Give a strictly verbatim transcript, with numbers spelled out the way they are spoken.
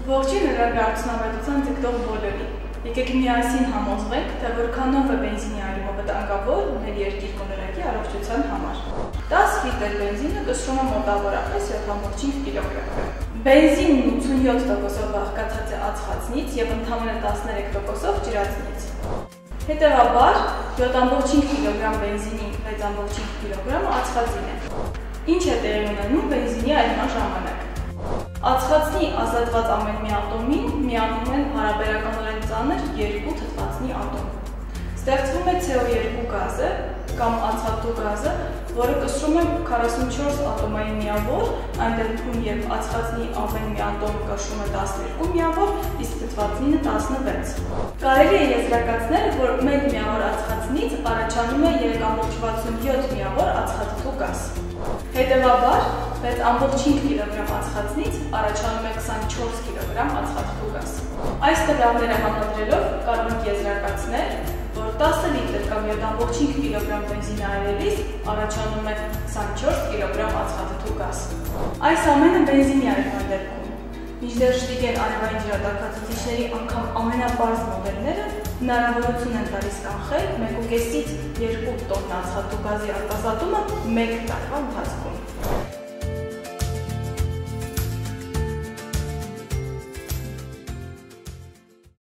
Ողջույն հեռագործնավետության ձգտող բոլորին։ Եկեք միասին համոզվենք, թե որքանով է բենզինի այրումը վտանգավոր մեր երկիր կողմնակի առողջության համար։ դաս լիտր բենզինը կշռում է մոտավորապես յոթ կόμμα չորս կիլոգրամ։ Բենզինն ութսունյոթ տոկոսով բաղկացած է ածխածնից եւ ընդամենը տասներեք տոկոսով ջրածնից։ Հետևաբար յոթ կόμма չորս կիլոգրամ բենզինի վեց կόμма չորս կիլոգրամը ածխածին է։ Ինչ է տեղի ունենում բենզինի այրման ժամանակ։ Ածխածնի ազատված ամեն մի ատոմին միանում են հարաբերականորեն ծանր երկու թթվածնի ատոմ։ Ստեղծվում է C O two գազը կամ ածխաթթու գազը, որը կշռում է քառասունչորս ատոմային միավոր, այն դեպքում, երբ ածխածնի ամեն մի ատոմ կշռում է տասներկու միավոր, իսկ թթվածինը տասնվեց։ Կարելի է եզրակացնել, որ մեկ միավոր ածխածնից առաջանում է երեք կόμma վաթսունյոթ միավոր ածխաթթու գազ։ Հետևաբար, վեց կόμma չորս կիլոգրամ ածխածնից առաջանում է քսանչորս կիլոգրամ ածխաթթու գազ։ Այս տվյալները համադրելով կարող ենք եզրակացնել, որ տասը լիտր կամ յոթ կόμma չորս կիլոգրամ բենզին այրելիս առաջանում է քսանչորս կիլոգրամ ածխաթթու գազ։ Այս ամենը բենզինի այրման դեպքում։ Մինչդեռ Շտիգեն արևային ջրատաքացուցիչների անգամ ամենապարզ մոդելները հնարավորություն են տալիս կանխել մեկ կόμma պենսից երկու տոննա ածխաթթու գազի արտազատումը մեկ տարվա ընթացքում։